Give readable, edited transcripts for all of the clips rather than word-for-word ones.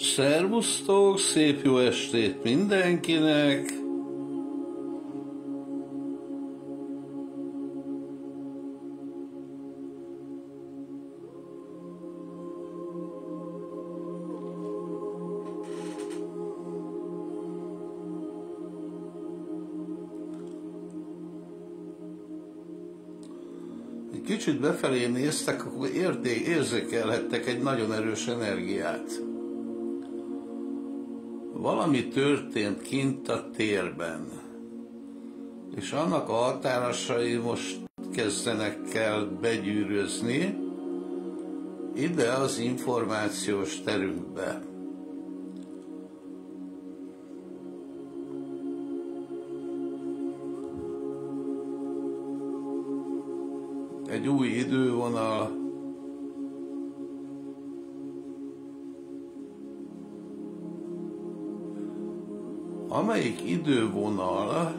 Szervusztok, szép jó estét mindenkinek! Egy kicsit befelé néztek, akkor érzékelhettek egy nagyon erős energiát. Valami történt kint a térben, és annak a határosai most kezdenek el begyűrözni ide az információs terünkbe. Egy új idővonal, amelyik idővonal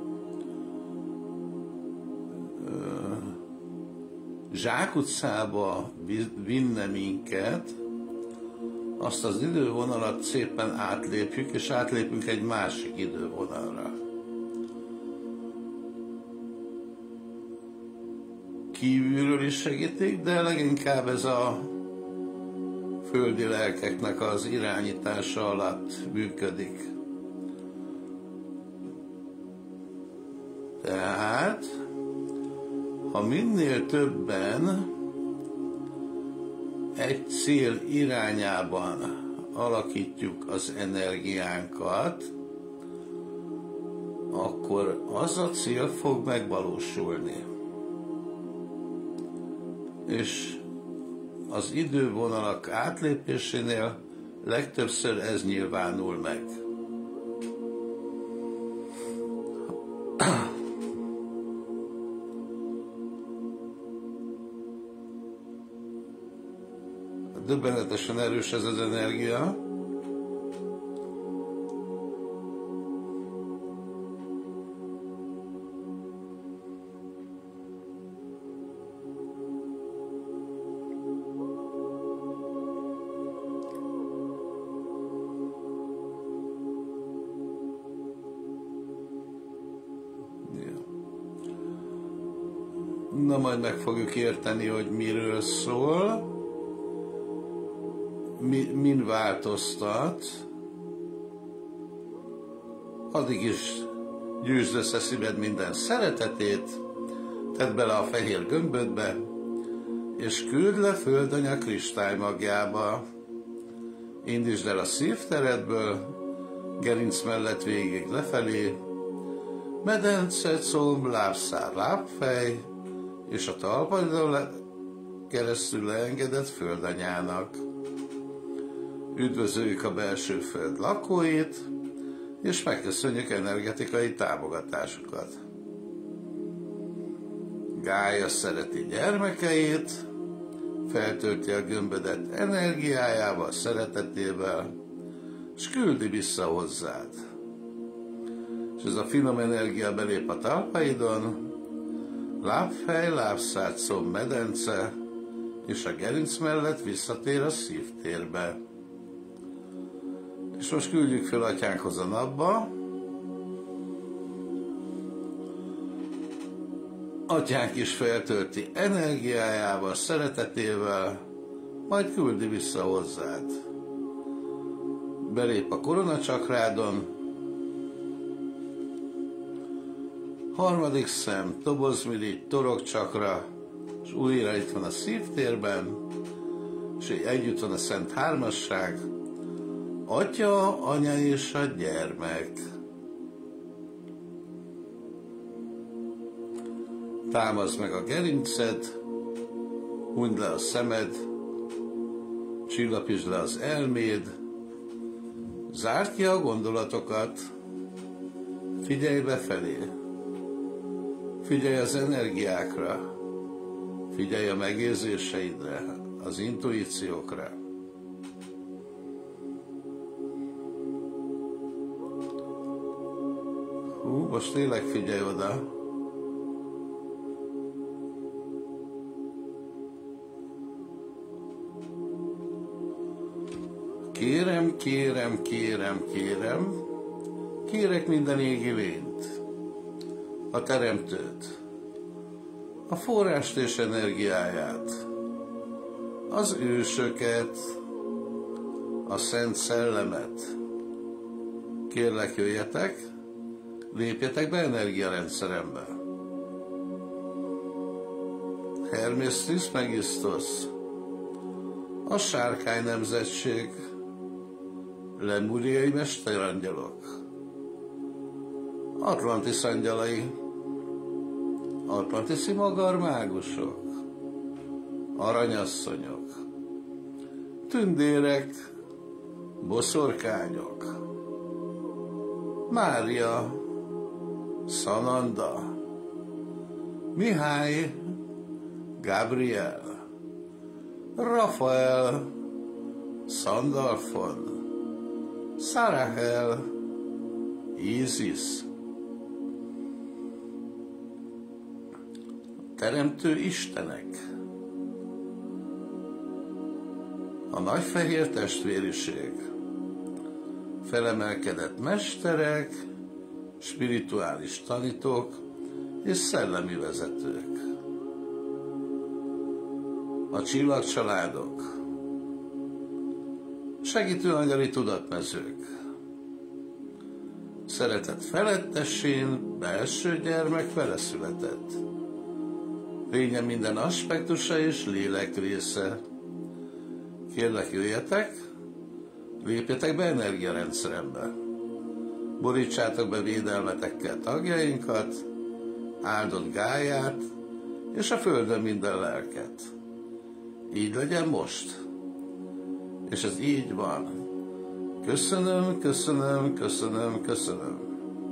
zsákutcába vinne minket, azt az idővonalat szépen átlépjük, és átlépünk egy másik idővonalra. Kívülről is segítik, de leginkább ez a földi lelkeknek az irányítása alatt működik. Tehát, ha minél többen egy cél irányában alakítjuk az energiánkat, akkor az a cél fog megvalósulni. És az idővonalak átlépésénél legtöbbször ez nyilvánul meg. Döbbenetesen erős ez az energia. Na, majd meg fogjuk érteni, hogy miről szól. Min változtat, addig is gyűjtsd össze szíved minden szeretetét, tedd bele a fehér gömbödbe, és küld le földanya kristálymagjába. Indítsd el a szívteredből, gerinc mellett végig lefelé, medence, comb, lábszár, lábfej, és a talpaidon keresztül leengedett földanyának. Üdvözöljük a belső föld lakóit, és megköszönjük energetikai támogatásukat. Gája szereti gyermekeit, feltölti a gömbödet energiájával, szeretetével, és küldi vissza hozzád. És ez a finom energia belép a talpaidon, lábfej, lábszár, comb, medence, és a gerinc mellett visszatér a szívtérbe. És most küldjük fel Atyánkhoz a napba. Atyánk is feltölti energiájával, szeretetével, majd küldi vissza hozzád. Belép a koronacsakrádon, harmadik szem, tobozmirigy, torokcsakra, és újra itt van a szívtérben, és együtt van a Szent Hármasság, Atya, Anya és a gyermek. Támaszd meg a gerinced, hunyd le a szemed, csillapítsd le az elméd, zárd ki a gondolatokat, figyelj befelé, figyelj az energiákra, figyelj a megérzéseidre, az intuíciókra. Most tényleg figyelj oda. Kérem, kérem, kérem, kérem, kérek minden égi lényt, a teremtőt, a forrást és energiáját, az ősöket, a Szent Szellemet. Kérlek, jöjjetek, lépjetek be energiarendszerembe. Hermes Trismegistos, a sárkány nemzetség, lemuriai mesterangyalok, Atlantis angyalai, atlantiszi magarmágusok, aranyasszonyok, tündérek, boszorkányok, Mária, Sananda, Mihály, Gabriel, Rafael, Sandalfon, Sarahel, Isis. Teremtő istenek, a nagyfehér testvériség, felemelkedett mesterek, spirituális tanítók és szellemi vezetők, a csillagcsaládok, segítő angyali tudatmezők, szeretet felettesén belső gyermek veleszületett, lénye minden aspektusa és lélek része. Kérlek, jöjjetek, lépjetek be energiarendszerembe. Borítsátok be védelmetekkel tagjainkat, áldott Gáját és a földön minden lelket. Így legyen most. És ez így van. Köszönöm, köszönöm, köszönöm, köszönöm.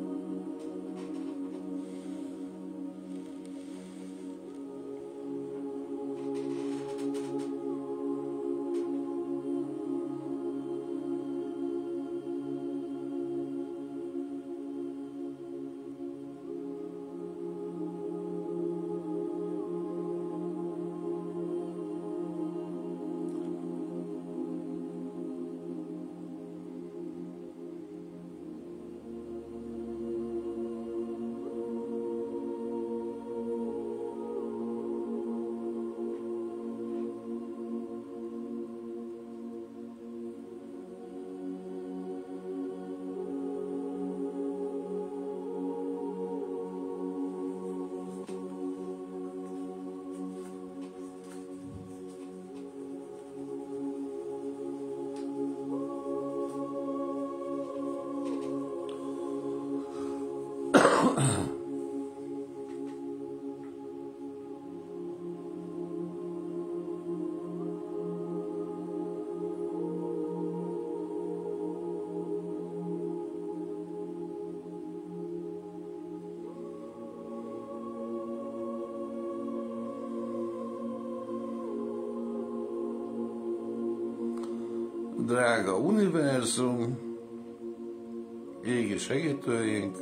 Drága univerzum, égi segítőink,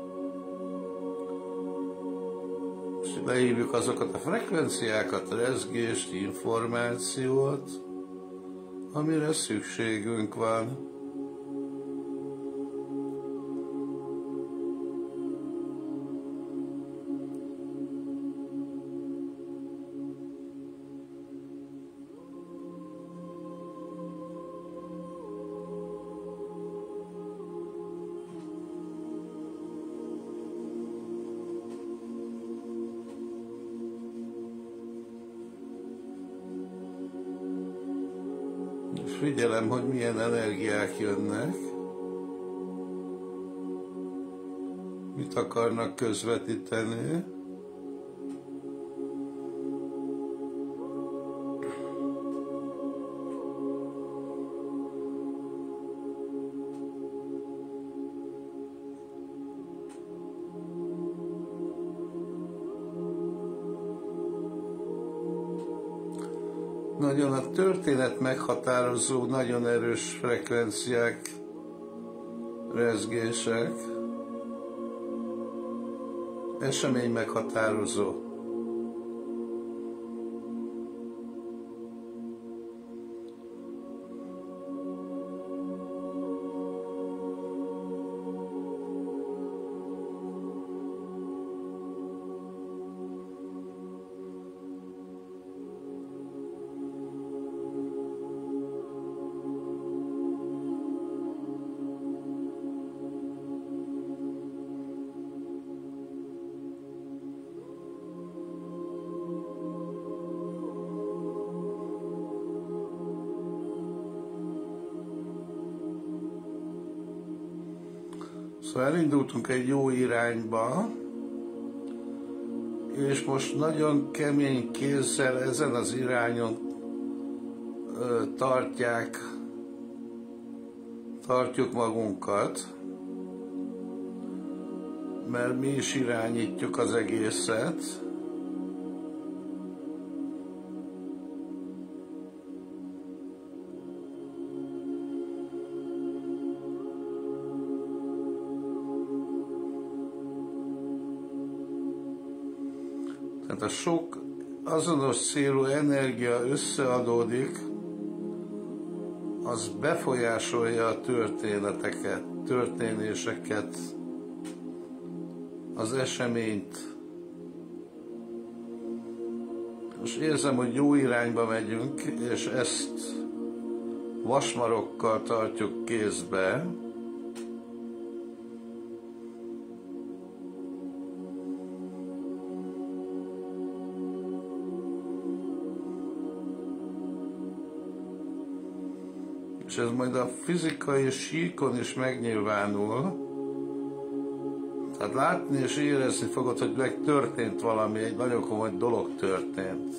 és beívjuk azokat a frekvenciákat, rezgést, információt, amire szükségünk van. És figyelem, hogy milyen energiák jönnek, mit akarnak közvetíteni. Nagyon a történet meghatározó, nagyon erős frekvenciák, rezgések, esemény meghatározó. Szóval elindultunk egy jó irányba, és most nagyon kemény kézzel ezen az irányon tartjuk magunkat, mert mi is irányítjuk az egészet. Tehát a sok azonos célú energia összeadódik, az befolyásolja a történeteket, történéseket, az eseményt. Most érzem, hogy jó irányba megyünk, és ezt vasmarokkal tartjuk kézbe. És ez majd a fizikai síkon is megnyilvánul. Tehát látni és érezni fogod, hogy megtörtént valami, egy nagyon komoly dolog történt.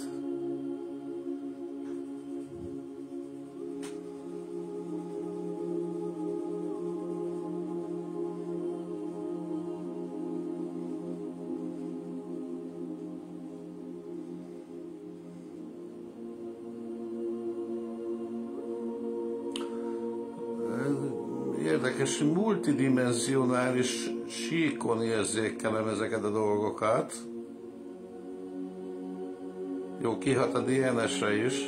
Érdekes, multidimensionális síkon érzékelem ezeket a dolgokat. Jó, kihat a DNS-re is.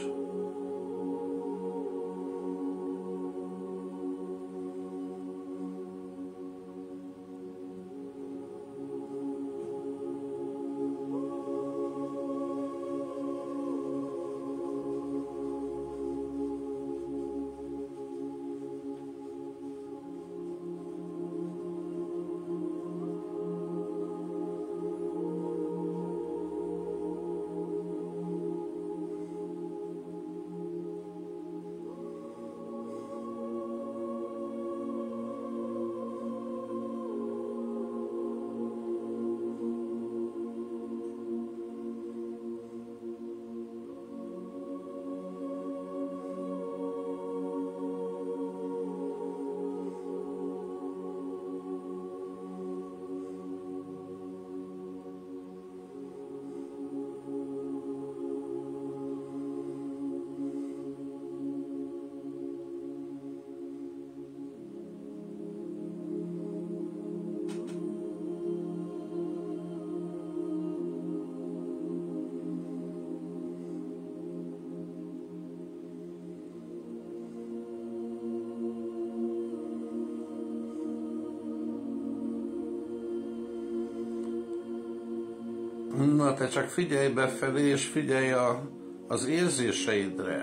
Na, te csak figyelj befelé, és figyelj az érzéseidre,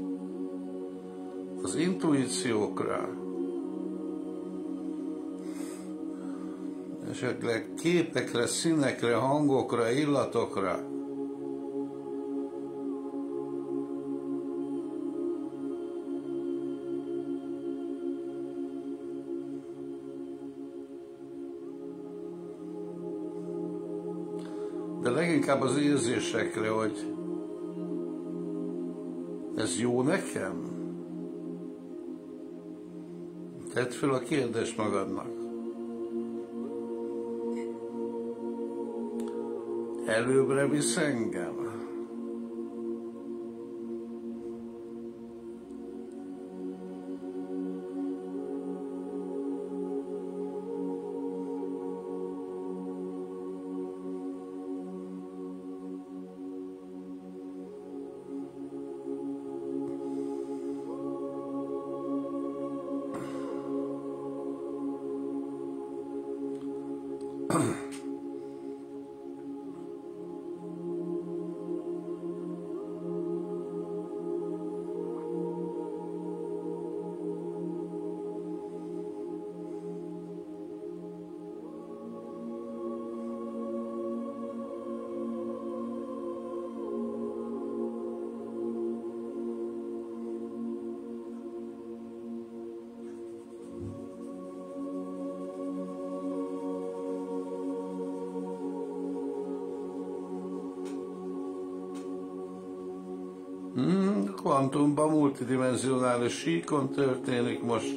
az intuíciókra, esetleg képekre, színekre, hangokra, illatokra. De leginkább az érzésekre, hogy ez jó nekem? Tedd fel a kérdést magadnak. Előbbre visz engem? Kvantumban multidimensionális síkon történik most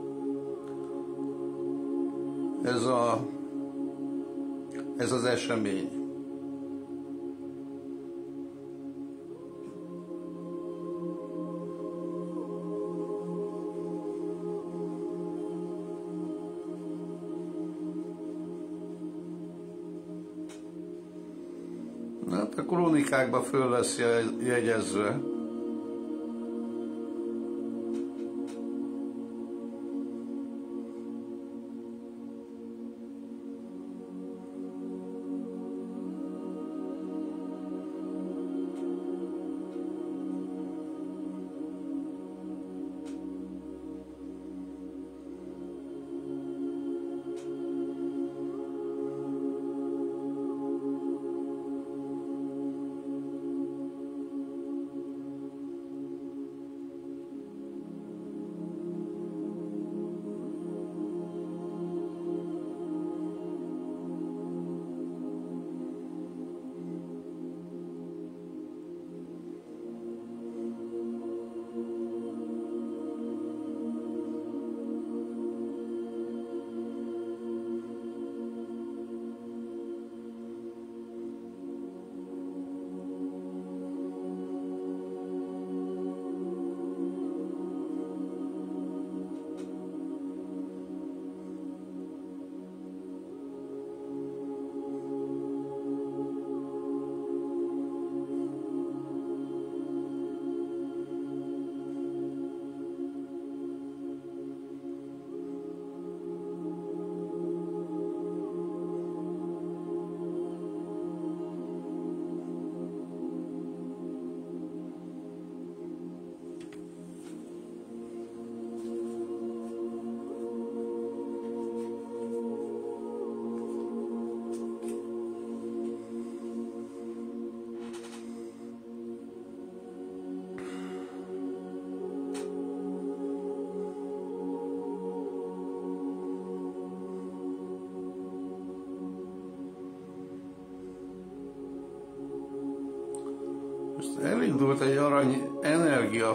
ez az esemény. Hát a krónikákban föl lesz jegyezve. Elindult egy arany energia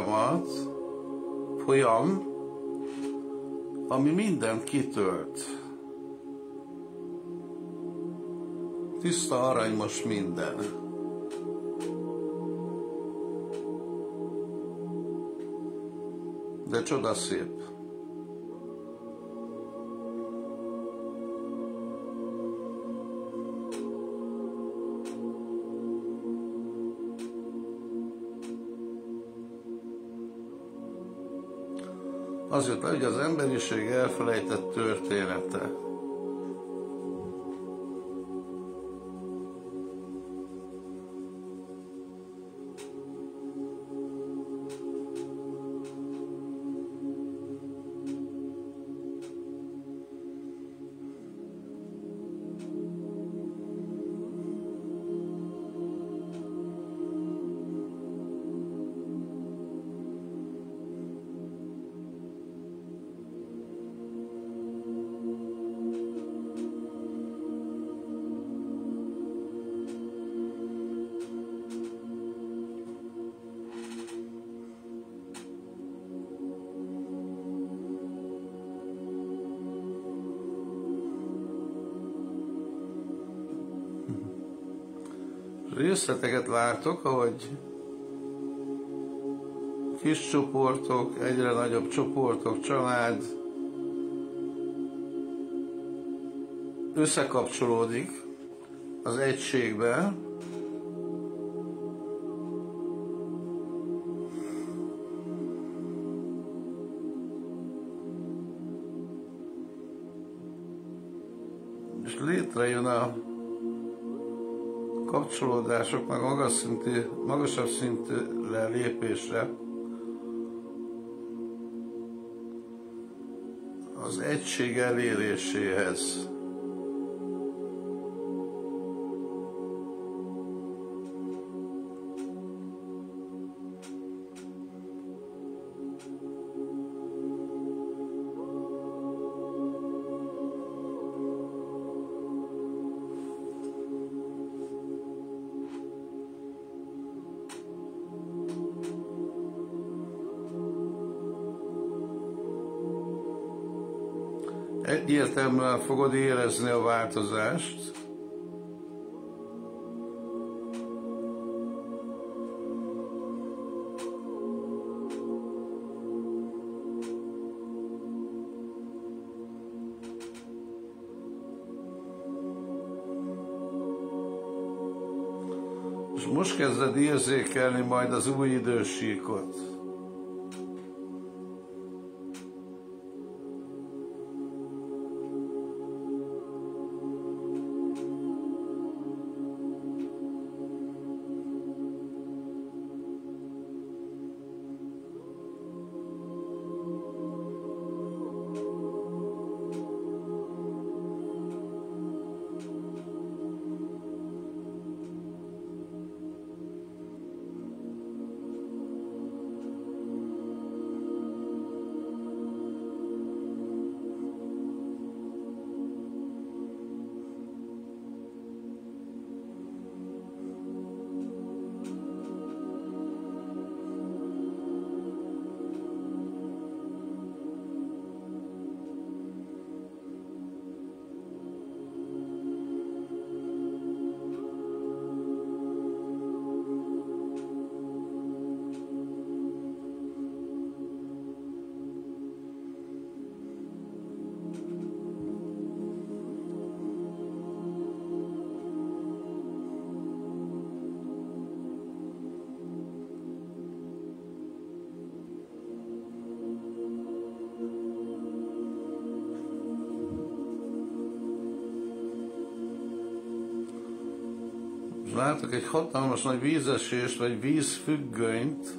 folyam, ami mindent kitölt. Tiszta arany most minden. De csodaszép. Az jött le, hogy az emberiség elfelejtett története. Részleteket látok, ahogy kis csoportok, egyre nagyobb csoportok, család összekapcsolódik az egységbe, és létrejön a kapcsolódásoknak magasabb szintű lépésre az egység eléréséhez. egyértelműen fogod érezni a változást. És most kezded érzékelni majd az új idősíkot. Látok egy hatalmas nagy vízesést, vagy vízfüggönyt,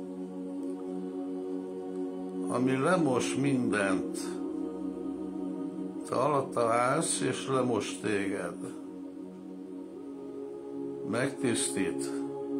ami lemos mindent. Te alatta állsz, és lemos téged. Megtisztít.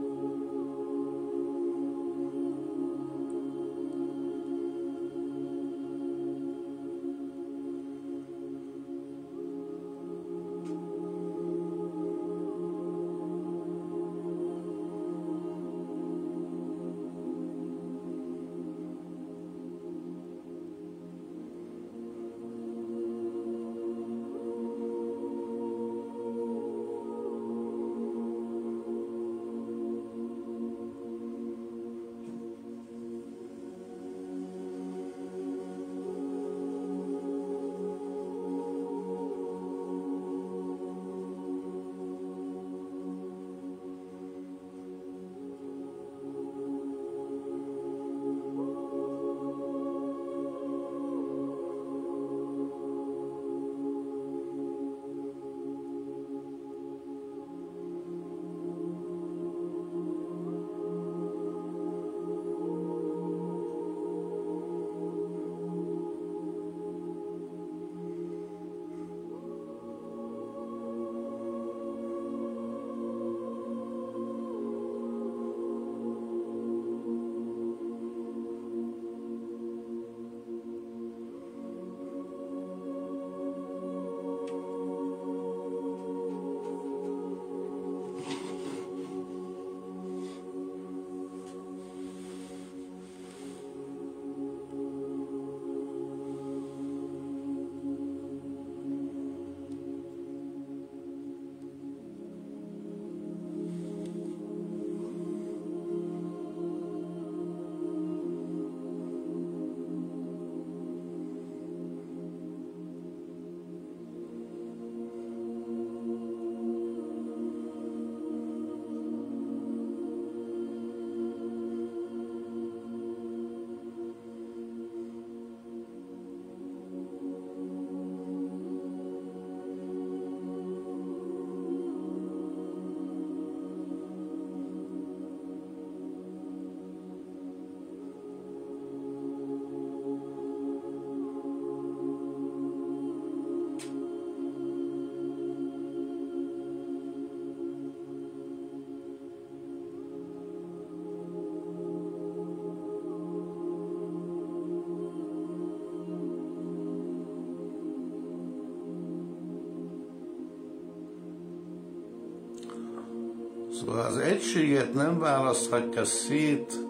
Szóval az egységet nem választhatja szét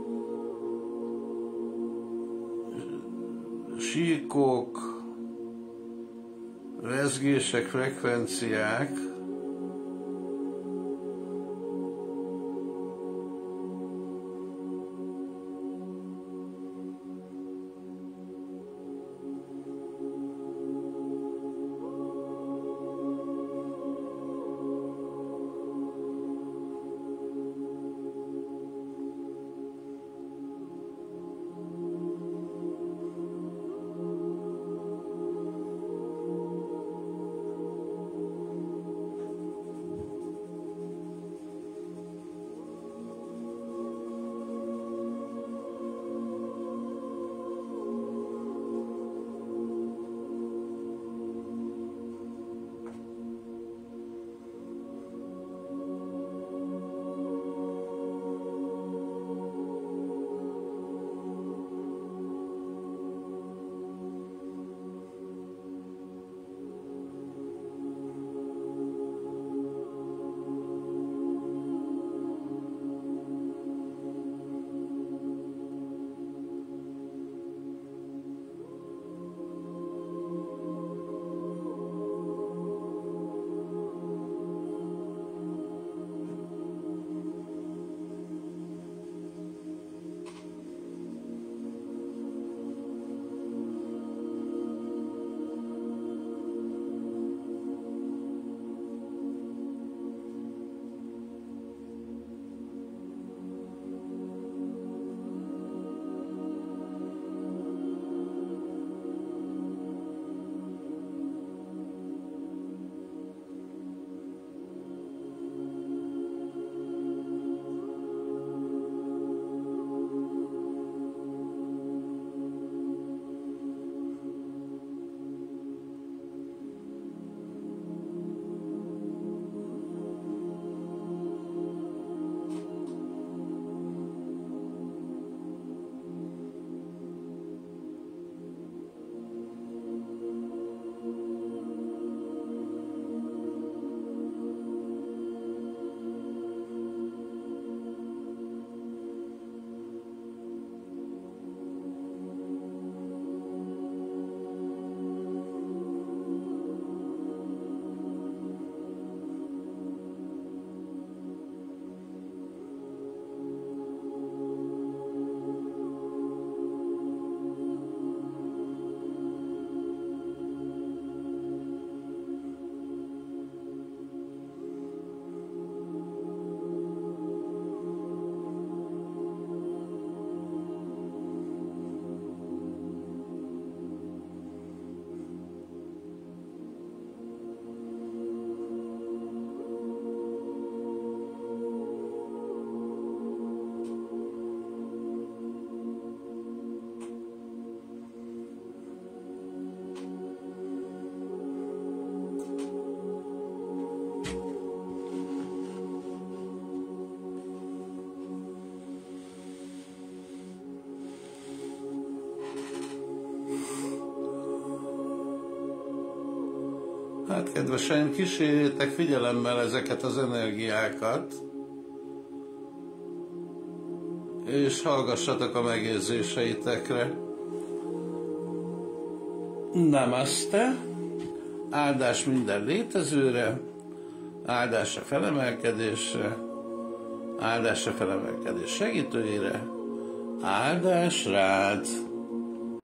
síkok, rezgések, frekvenciák, Hát, kedvesen, kísérjétek figyelemmel ezeket az energiákat, és hallgassatok a megérzéseitekre. Namaste, áldás minden létezőre, áldás a felemelkedésre, áldás a felemelkedés segítőjére, áldás rád!